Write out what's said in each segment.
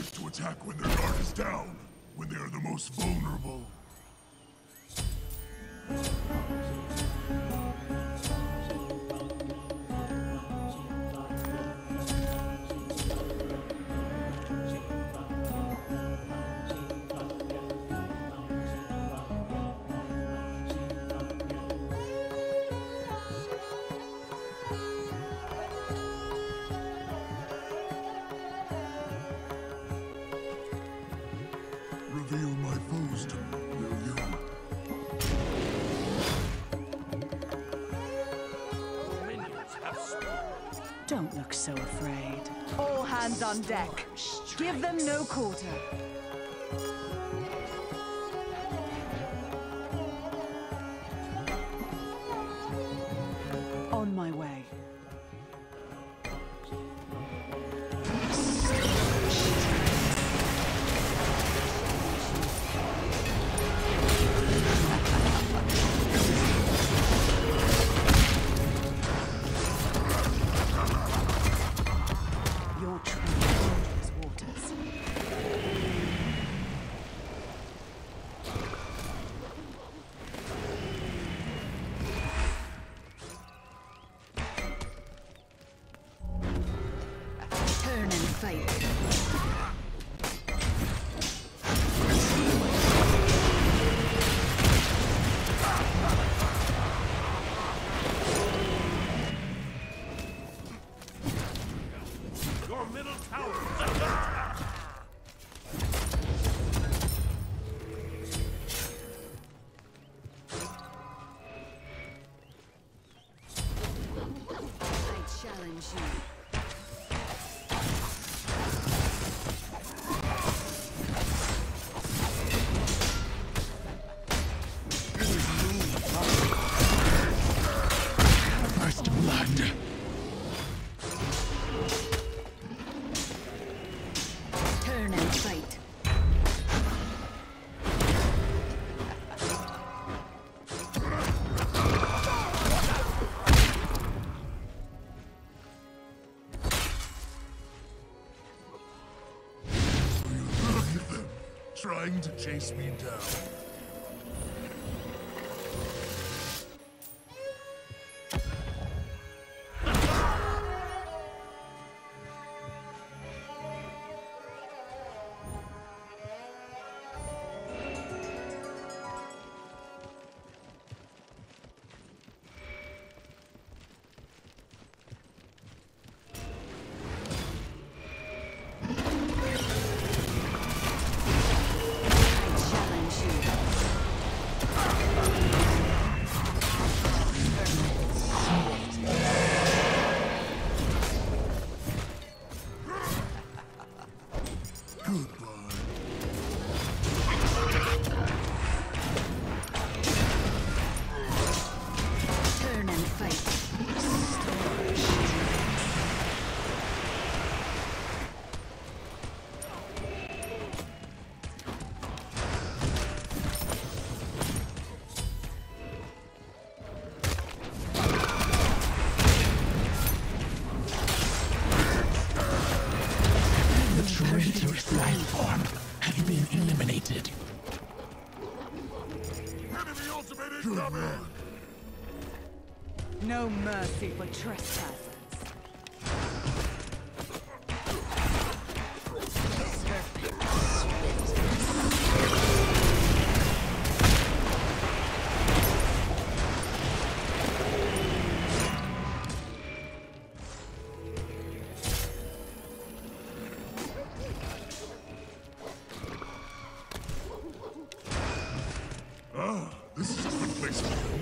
is to attack when their guard is down, when they are the most vulnerable. Reveal my foes to me, will you? Don't look so afraid. All hands on deck. Give them no quarter. On my way. Your treading dangerous waters. Turn and fight. Your middle tower is under attack! I challenge you. First blood. Turn and fight. Look at them, trying to chase me down. Challenge you. Goodbye. Turn and fight. The traitor's life form has been eliminated. Enemy ultimate incoming! No mercy for trespassers. Ah, this is a good place to go.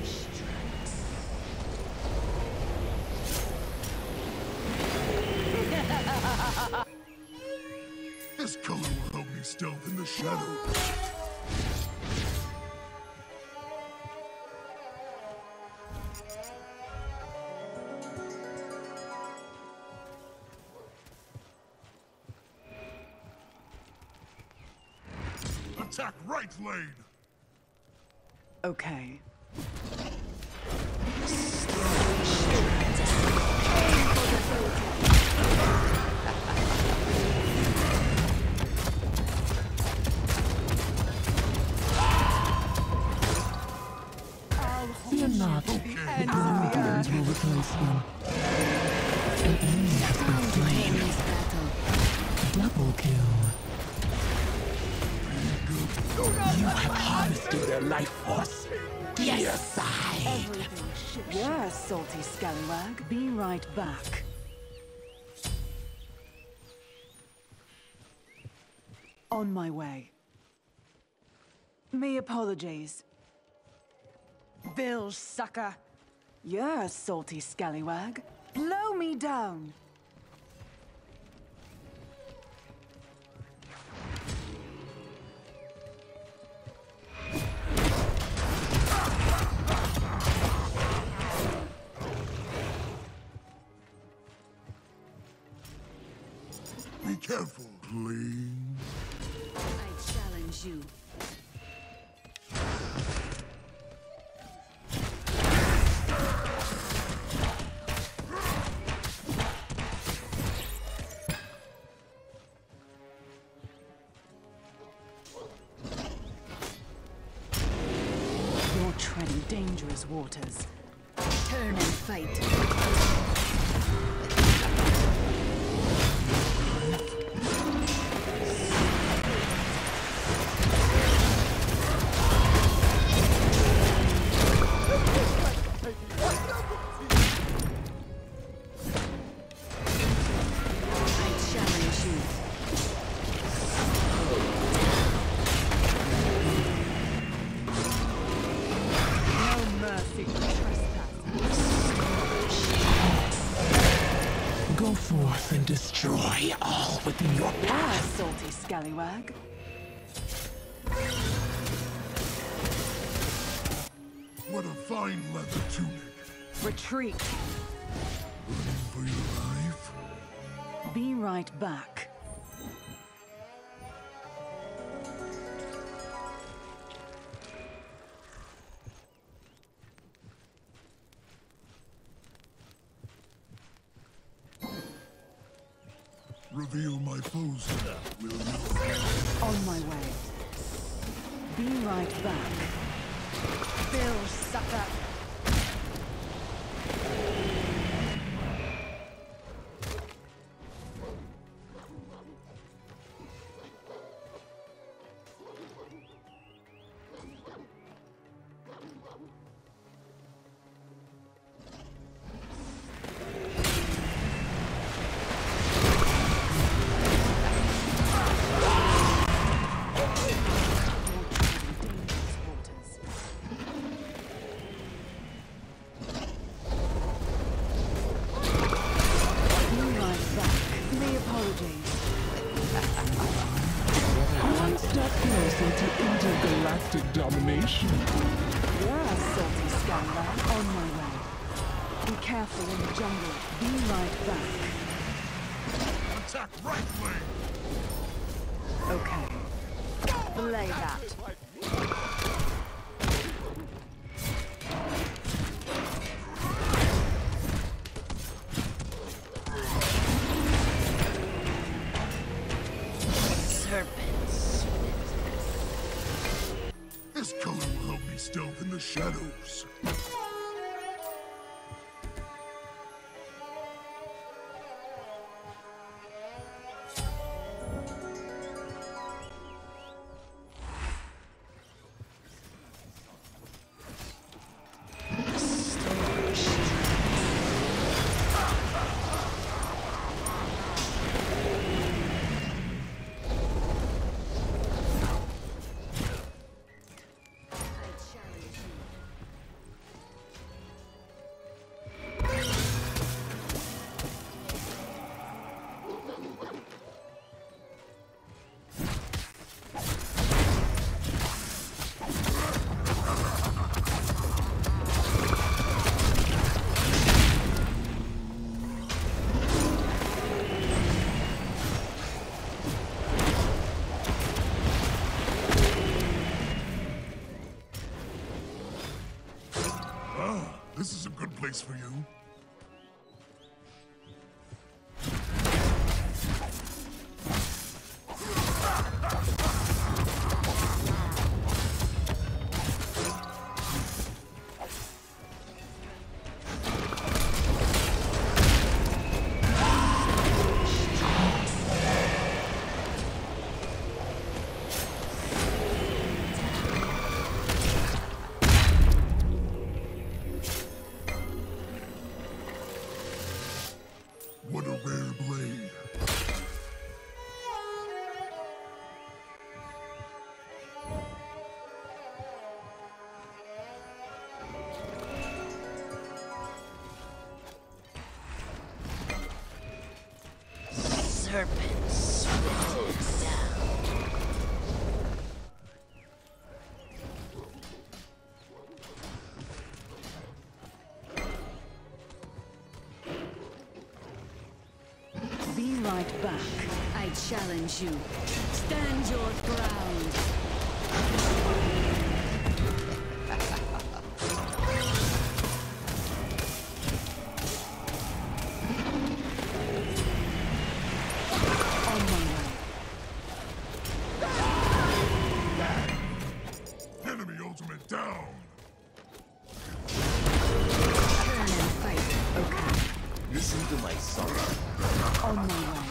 This color will help me stealth in the shadows. Attack right lane! Okay. not, the Ends of the Guardians will replace them. An enemy has been slain. Double kill. You have harvested their life force. Deicide. Everything shit. Yes, salty scallywag. Be right back. On my way. Me apologies. Bill, sucker. Yes, salty scallywag. Blow me down. Be careful, please. I challenge you. You're treading dangerous waters. Turn and fight. Go forth and destroy all within your path. Salty scallywag. What a fine leather tunic. Retreat. Running for your life? Be right back. Reveal my foes now, will you? On my way. Be right back. Bill, sucker. One step closer to intergalactic domination. Yes, salty scallywag. On my way. Be careful in the jungle. Be right back. Attack right wing! Okay. Belay that. Serpents. This color will help me stealth in the shadows. This is a good place for you. serpents whittled down. Be right back. I challenge you. Stand your ground. On my way. Enemy ultimate down. Turn and fight. Okay. Listen to my song. On my way.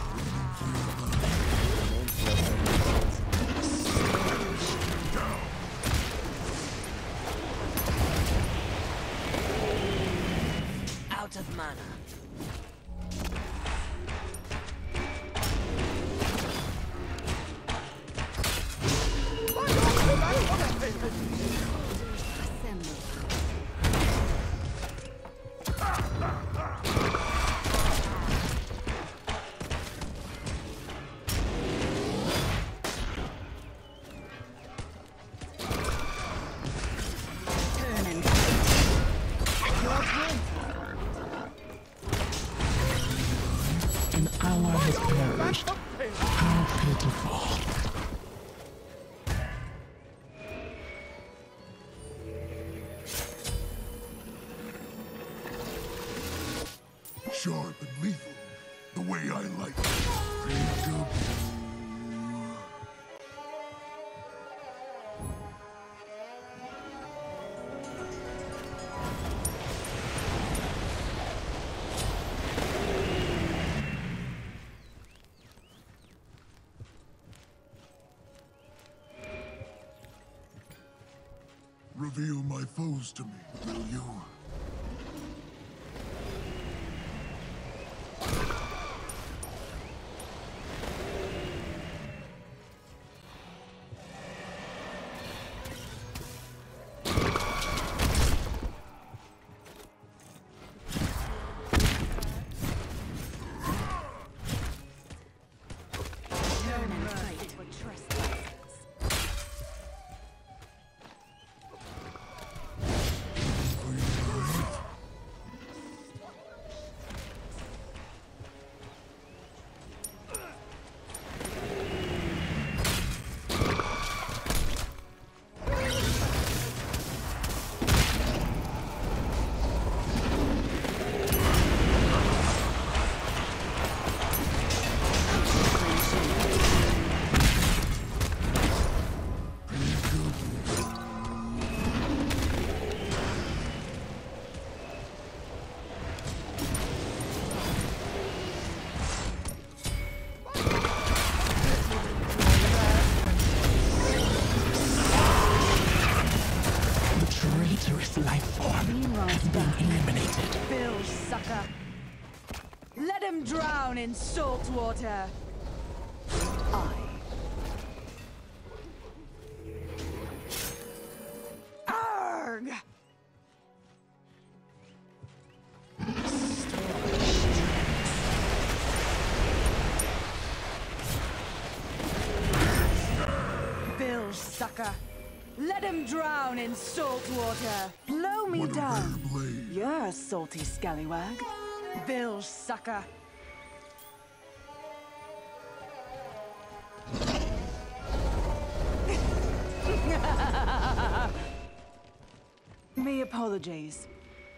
Out of mana. Assemble. Turn and An hour has perished. How pitiful. Sharp and lethal. The way I like it. Reveal my foes to me, will you? turn and fight. For trespassers. The traitorous life form has been eliminated. Bill, sucker. Let him drown in salt water. Arg! Bill, sucker. Let him drown in salt water. Blow me What a rare down. blade. You're a salty scallywag. Bill, sucker. Me apologies.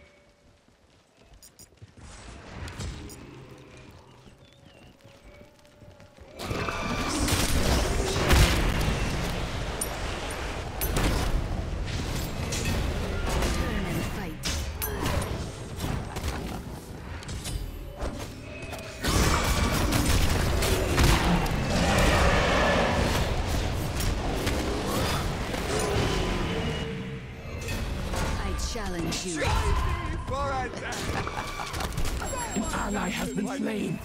Turn and fight. I challenge you. An ally has been slain.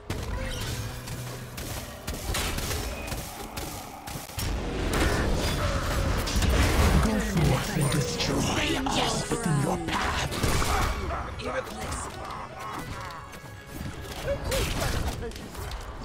Go forth and destroy all within your path. Irreplaceable.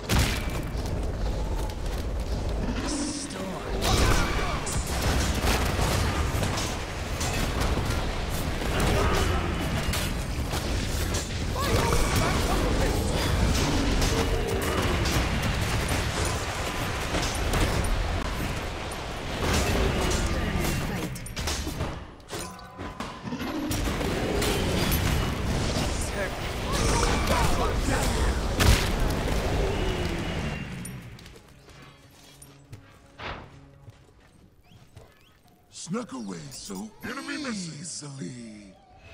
snuck away so easily.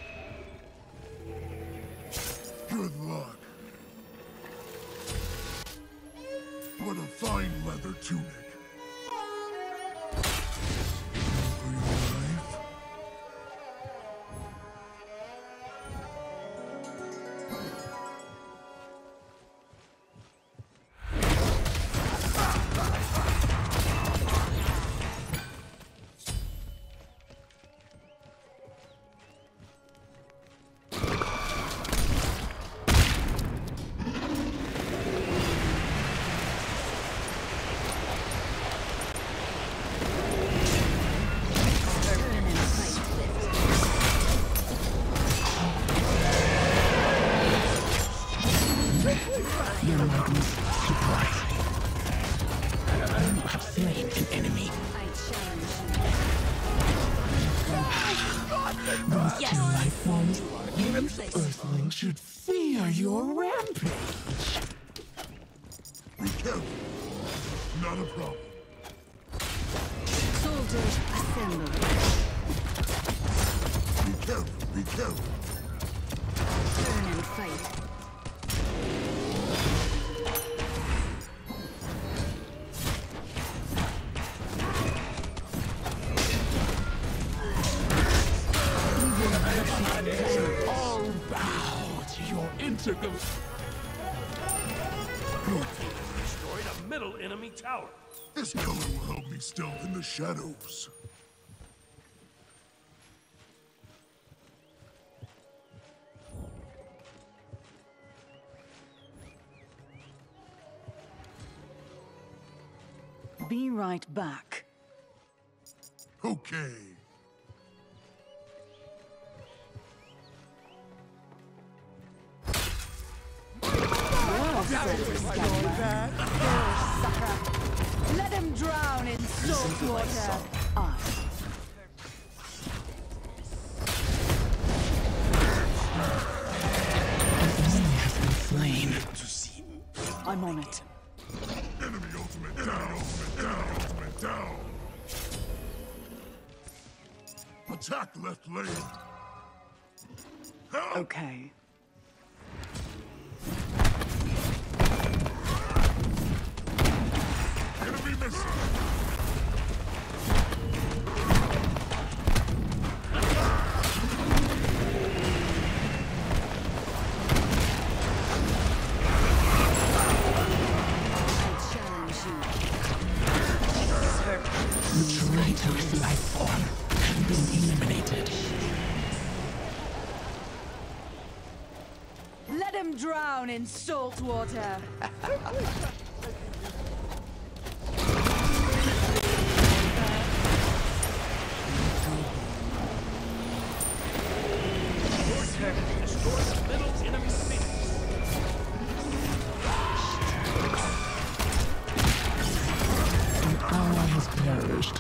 Good luck. What a fine leather tunic. For your life? Your madness surprising. You have slain an enemy. I challenge Those two life forms, Earthlings should fear your rampage. Be careful. Not a problem. you. Soldiers assemble. Be careful. Be careful. Turn and fight. All bow to your integral. Destroyed a middle enemy tower. This color will help me stealth in the shadows. Be right back. Okay. Let him drown in salt water. I. Slain. I'm on it. Enemy ultimate down. Ultimate down. Attack left lane. Help! Okay. Enemy missing. I challenge you. The traitor's life form has been eliminated. Let him drown in salt water. Destroyed a middle enemy phoenix. An ally has perished.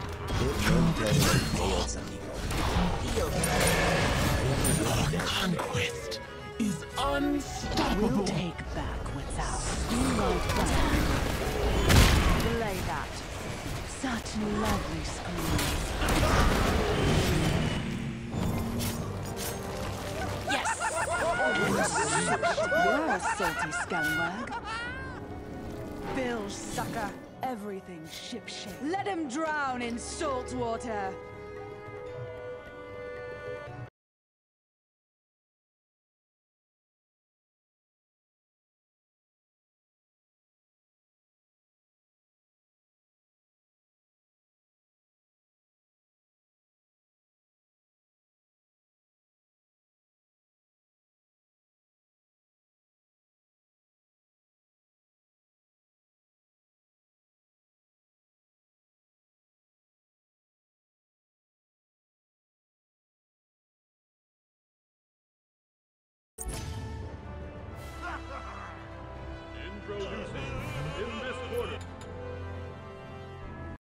Your conquest is unstoppable. We'll take back what's ours. Be right back. Delay that. Such lovely screams. You're a salty scallywag. Bill, sucker. Everything shipshape. Let him drown in salt water. Introducing